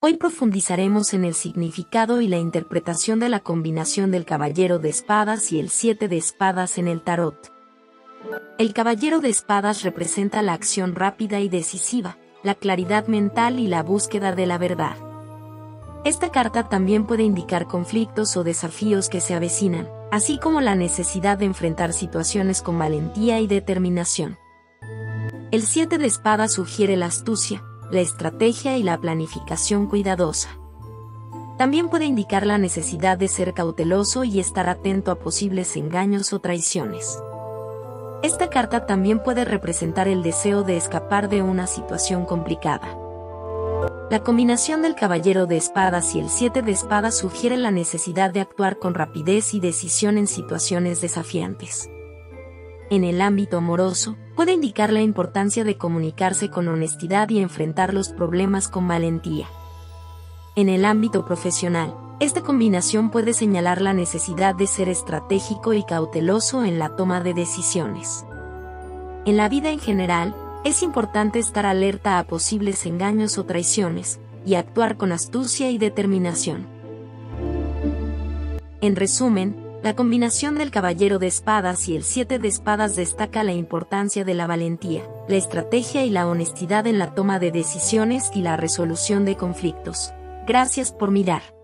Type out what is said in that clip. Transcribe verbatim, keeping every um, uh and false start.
Hoy profundizaremos en el significado y la interpretación de la combinación del Caballero de Espadas y el Siete de Espadas en el tarot. El Caballero de Espadas representa la acción rápida y decisiva, la claridad mental y la búsqueda de la verdad. Esta carta también puede indicar conflictos o desafíos que se avecinan, así como la necesidad de enfrentar situaciones con valentía y determinación. El Siete de Espadas sugiere la astucia, la estrategia y la planificación cuidadosa. También puede indicar la necesidad de ser cauteloso y estar atento a posibles engaños o traiciones. Esta carta también puede representar el deseo de escapar de una situación complicada. La combinación del Caballero de Espadas y el Siete de Espadas sugiere la necesidad de actuar con rapidez y decisión en situaciones desafiantes. En el ámbito amoroso, puede indicar la importancia de comunicarse con honestidad y enfrentar los problemas con valentía. En el ámbito profesional, esta combinación puede señalar la necesidad de ser estratégico y cauteloso en la toma de decisiones. En la vida en general, es importante estar alerta a posibles engaños o traiciones, y actuar con astucia y determinación. En resumen, la combinación del Caballero de Espadas y el Siete de Espadas destaca la importancia de la valentía, la estrategia y la honestidad en la toma de decisiones y la resolución de conflictos. Gracias por mirar.